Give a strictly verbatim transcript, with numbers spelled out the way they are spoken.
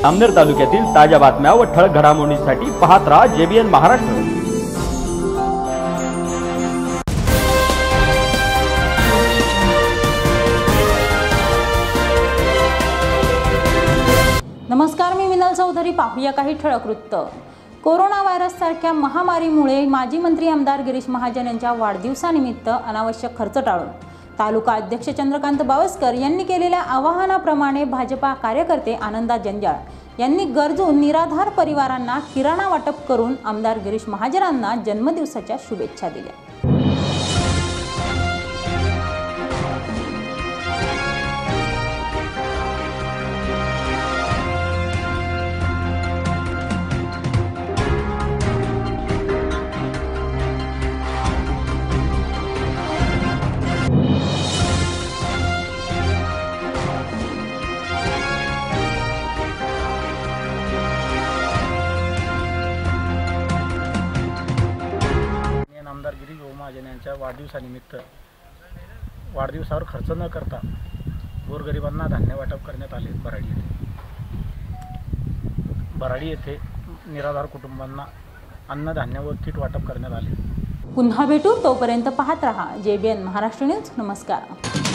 जामनेर तालुक्यातील ताज्या बातम्या व ठळक घडामोडींसाठी पाहत राहा जेबीएन महाराष्ट्र। नमस्कार, मी मिनल चौधरी। पाहूया काही ठळक वृत्त। कोरोना व्हायरस सारख्या महामारीमुळे माजी मंत्री आमदार गिरीश महाजन यांच्या वाढदिवसानिमित्त अनावश्यक खर्च टाळून तालुका अध्यक्ष चंद्रकांत बावस्कर यांनी केलेल्या आवाहनाप्रमाणे भाजपा कार्यकर्ते आनंदा जंजाळ यांनी गरजू निराधार परिवारांना किराणा वाटप करून आमदार गिरीश महाजनांना जन्मदिवसाच्या शुभेच्छा दिल्या। आमदार गिरीश महाजन यांच्या वाढदिवसानिमित्त वाढदिवसावर खर्च न करता गोरगरिबांना धान्य वाटप करण्यात आले। बराडी येथे बराडी येथे निराधार कुटुंबांना अन्नधान्य व किट वाटप करण्यात आले। पुन्हा भेटू, तोपर्यंत पाहत रहा जेबीएन महाराष्ट्र न्यूज। नमस्कार।